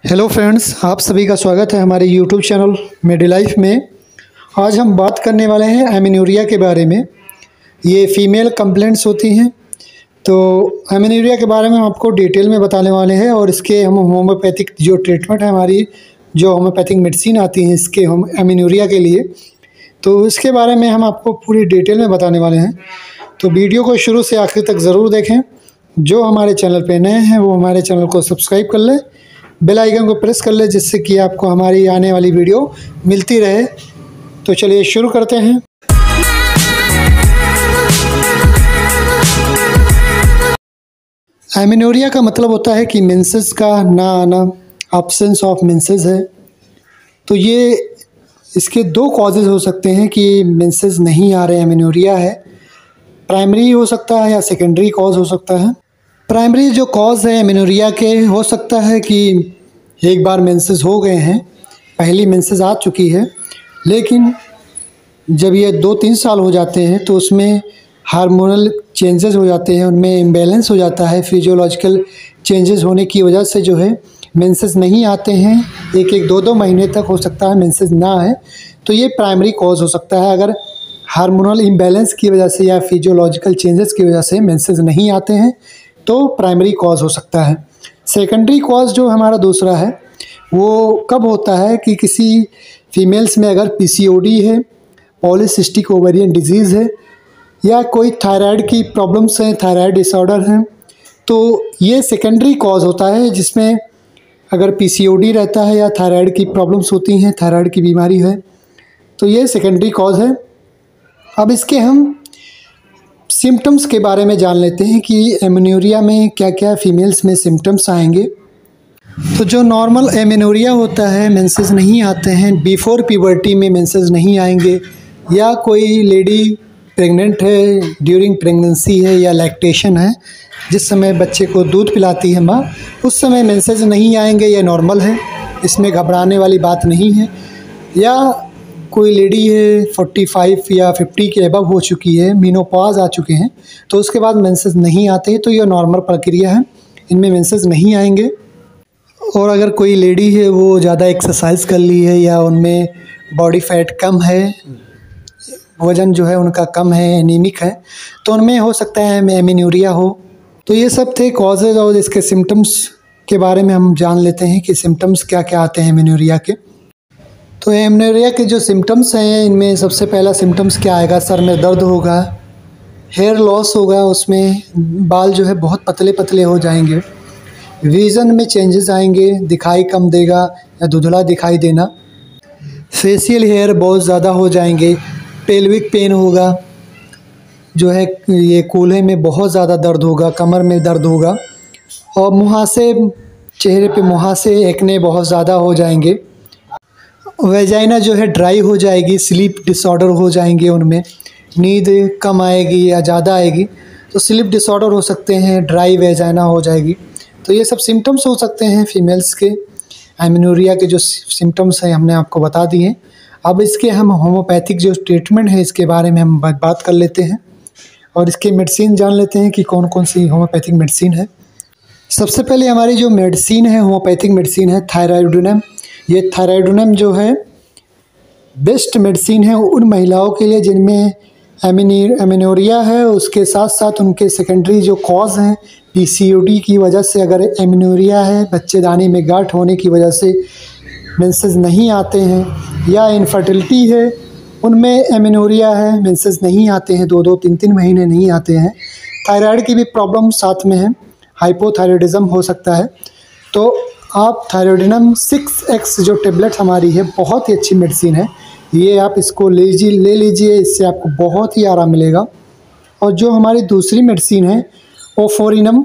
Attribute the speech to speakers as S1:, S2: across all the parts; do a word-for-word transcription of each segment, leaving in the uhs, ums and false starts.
S1: Hello friends, आप सभी का स्वागत है हमारे यूट्यूब चैनल मेडिलाइफ में। आज हम बात करने वाले हैं एमेन्यूरिया के बारे में। ये फीमेल कंप्लेंट्स होती हैं, तो एमेन्यूरिया के बारे में हम आपको डिटेल में बताने वाले हैं और इसके हम होम्योपैथिक जो ट्रीटमेंट है, हमारी जो होम्योपैथिक मेडिसिन आती है इसके हम एमेन्यूरिया के लिए, तो इसके बारे में हम आपको पूरी डिटेल में बताने वाले हैं। तो वीडियो को शुरू से आखिर तक ज़रूर देखें। जो हमारे चैनल पर नए हैं वो हमारे चैनल को सब्सक्राइब कर लें, बेल आइकन को प्रेस कर ले, जिससे कि आपको हमारी आने वाली वीडियो मिलती रहे। तो चलिए शुरू करते हैं। एमेन्यूरिया का मतलब होता है कि मेंसेस का ना आना, एब्सेंस ऑफ मेंसेस है। तो ये इसके दो कॉजेज़ हो सकते हैं कि मेंसेस नहीं आ रहे, एमेन्यूरिया है। प्राइमरी हो सकता है या सेकेंडरी कॉज हो सकता है। प्राइमरी जो कॉज है एमेन्यूरिया के, हो सकता है कि एक बार मेंसेस हो गए हैं, पहली मेंसेस आ चुकी है, लेकिन जब ये दो तीन साल हो जाते हैं तो उसमें हार्मोनल चेंजेस हो जाते हैं, उनमें इम्बैलेंस हो जाता है। फिजियोलॉजिकल चेंजेस होने की वजह से जो है मेंसेस नहीं आते हैं, एक एक दो दो महीने तक हो सकता है मेंसेस ना आए। तो ये प्राइमरी कॉज हो सकता है। अगर हार्मोनल इम्बैलेंस की वजह से या फिजियोलॉजिकल चेंजेस की वजह से मेंसेस नहीं आते हैं तो प्राइमरी कॉज हो सकता है। सेकेंडरी कॉज जो हमारा दूसरा है वो कब होता है कि किसी फीमेल्स में अगर पीसीओडी है, पॉलीसिस्टिक ओवेरियन डिजीज़ है, या कोई थायराइड की प्रॉब्लम्स हैं, थायराइड डिसऑर्डर हैं, तो ये सेकेंडरी कॉज होता है। जिसमें अगर पीसीओडी रहता है या थायराइड की प्रॉब्लम्स होती हैं, थायराइड की बीमारी है, तो ये सेकेंडरी कॉज है। अब इसके हम सिम्टम्स के बारे में जान लेते हैं कि एमेन्यूरिया में क्या क्या फीमेल्स में सिम्टम्स आएंगे। तो जो नॉर्मल एमेन्यूरिया होता है, मेंसेस नहीं आते हैं, बिफोर प्यूबर्टी में मेंसेस नहीं आएंगे, या कोई लेडी प्रेग्नेंट है, ड्यूरिंग प्रेगनेंसी है या लैक्टेशन है, जिस समय बच्चे को दूध पिलाती है माँ, उस समय मेंसेस नहीं आएंगे, ये नॉर्मल है, इसमें घबराने वाली बात नहीं है। या कोई लेडी है पैंतालीस या पचास के अबव हो चुकी है, मेनोपॉज आ चुके हैं, तो उसके बाद मेंसेस नहीं आते, तो यह नॉर्मल प्रक्रिया है, इनमें मेंसेस नहीं आएंगे। और अगर कोई लेडी है वो ज़्यादा एक्सरसाइज कर ली है या उनमें बॉडी फैट कम है, वज़न जो है उनका कम है, एनीमिक है, तो उनमें हो सकता है एमेन्यूरिया हो। तो ये सब थे कॉजेज़, और इसके सिम्टम्स के बारे में हम जान लेते हैं कि सिम्टम्स क्या क्या आते हैं एमेन्यूरिया के। तो एमेन्यूरिया के जो सिम्टम्स हैं, इनमें सबसे पहला सिम्टम्स क्या आएगा, सर में दर्द होगा, हेयर लॉस होगा, उसमें बाल जो है बहुत पतले पतले हो जाएंगे, विज़न में चेंजेस आएंगे, दिखाई कम देगा या धुंधला दिखाई देना, फेशियल हेयर बहुत ज़्यादा हो जाएंगे, पेल्विक पेन होगा, जो है ये कूल्हे में बहुत ज़्यादा दर्द होगा, कमर में दर्द होगा, और मुहासे, चेहरे पे मुहासे, एक्ने बहुत ज़्यादा हो जाएंगे, वेजाइना जो है ड्राई हो जाएगी, स्लीप डिसऑर्डर हो जाएंगे, उनमें नींद कम आएगी या ज़्यादा आएगी, तो स्लीप डिसऑर्डर हो सकते हैं, ड्राई वेजाइना हो जाएगी। तो ये सब सिम्टम्स हो सकते हैं फीमेल्स के। एमेन्यूरिया के जो सिम्टम्स हैं हमने आपको बता दिए। अब इसके हम होम्योपैथिक जो ट्रीटमेंट है इसके बारे में हम बात कर लेते हैं और इसके मेडिसिन जान लेते हैं कि कौन कौन सी होम्योपैथिक मेडिसिन है। सबसे पहले हमारी जो मेडिसिन है, होम्योपैथिक मेडिसिन है थायराइडोनम। ये थायराइडोनम जो है बेस्ट मेडिसिन है उन महिलाओं के लिए जिनमें एमेन्यूरिया है, उसके साथ साथ उनके सेकेंडरी जो कॉज हैं, पीसीओडी की वजह से अगर एमेन्यूरिया है, बच्चेदानी में गांठ होने की वजह से मेंसेस नहीं आते हैं, या इनफर्टिलिटी है, उनमें एमेन्यूरिया है, मेंसेस नहीं आते हैं, दो दो तीन तीन महीने नहीं आते हैं, थायराइड की भी प्रॉब्लम साथ में है, हाइपोथायराइडिज्म हो सकता है, तो आप थायराइडोनम सिक्स एक्स जो टेबलेट हमारी है, बहुत ही अच्छी मेडिसिन है, ये आप इसको लीजिए ले लीजिए, इससे आपको बहुत ही आराम मिलेगा। और जो हमारी दूसरी मेडिसिन है ओफोरिनम,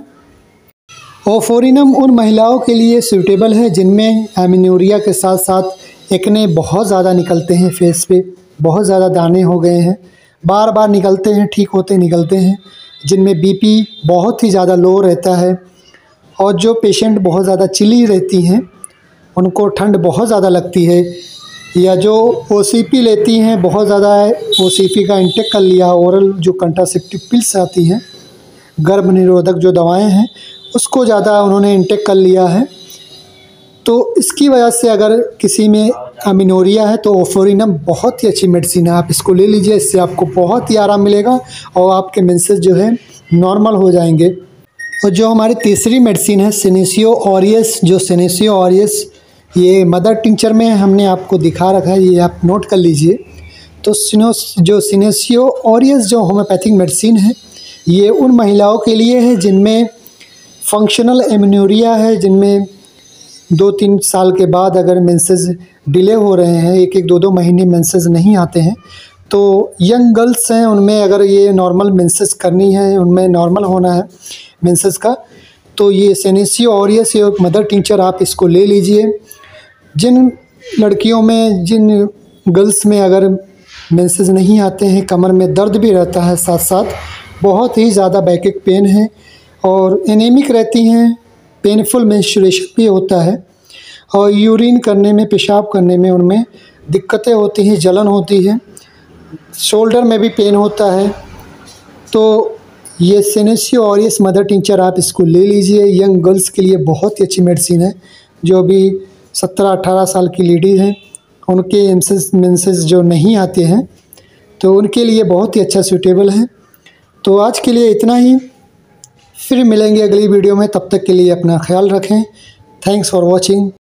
S1: ओफोरिनम उन महिलाओं के लिए सूटेबल है जिनमें एमेन्यूरिया के साथ साथ एक्ने बहुत ज़्यादा निकलते हैं, फेस पे बहुत ज़्यादा दाने हो गए हैं, बार बार निकलते हैं, ठीक होते निकलते हैं, जिनमें बीपी बहुत ही ज़्यादा लो रहता है, और जो पेशेंट बहुत ज़्यादा चिली रहती हैं, उनको ठंड बहुत ज़्यादा लगती है, या जो ओसीपी लेती हैं, बहुत ज़्यादा ओसीपी का इंटेक कर लिया, ओरल जो कंट्रासेप्टिव पिल्स आती हैं, गर्भ निरोधक जो दवाएं हैं, उसको ज़्यादा उन्होंने इंटेक कर लिया है, तो इसकी वजह से अगर किसी में अमीनोरिया है तो ओफोरिनम बहुत ही अच्छी मेडिसिन है, आप इसको ले लीजिए। इससे आपको बहुत ही आराम मिलेगा और आपके मेंसेस जो है नॉर्मल हो जाएंगे। और जो हमारी तीसरी मेडिसिन है सिनेसियो ऑरियस, जो सिनेसियो ऑरियस ये मदर टिंचर में हमने आपको दिखा रखा है, ये आप नोट कर लीजिए। तो सिनोस जो सिनेसियो ऑरियस जो होम्योपैथिक मेडिसिन है, ये उन महिलाओं के लिए है जिनमें फंक्शनल एमेनोरिया है, जिनमें दो तीन साल के बाद अगर मेंसेस डिले हो रहे हैं, एक एक दो दो महीने मेंसेस नहीं आते हैं, तो यंग गर्ल्स हैं उनमें अगर ये नॉर्मल मेंसेस करनी है, उनमें नॉर्मल होना है मेंसेस का, तो ये सिनेसियो ऑरियस ये मदर टिंचर आप इसको ले लीजिए। जिन लड़कियों में, जिन गर्ल्स में अगर मेंसेस नहीं आते हैं, कमर में दर्द भी रहता है, साथ साथ बहुत ही ज़्यादा बैकएक पेन है और एनीमिक रहती हैं, पेनफुल मेंस्ट्रुएशन भी होता है और यूरिन करने में, पेशाब करने में उनमें दिक्कतें होती हैं, जलन होती है, शोल्डर में भी पेन होता है, तो ये सिनेसियो ऑरियस मदर टिंचर आप इसको ले लीजिए। यंग गर्ल्स के लिए बहुत ही अच्छी मेडिसिन है। जो भी सत्रह अठारह साल की लेडीज़ हैं, उनके मेंसेस मेंसेस जो नहीं आते हैं, तो उनके लिए बहुत ही अच्छा सूटेबल है। तो आज के लिए इतना ही, फिर मिलेंगे अगली वीडियो में, तब तक के लिए अपना ख्याल रखें। Thanks for watching.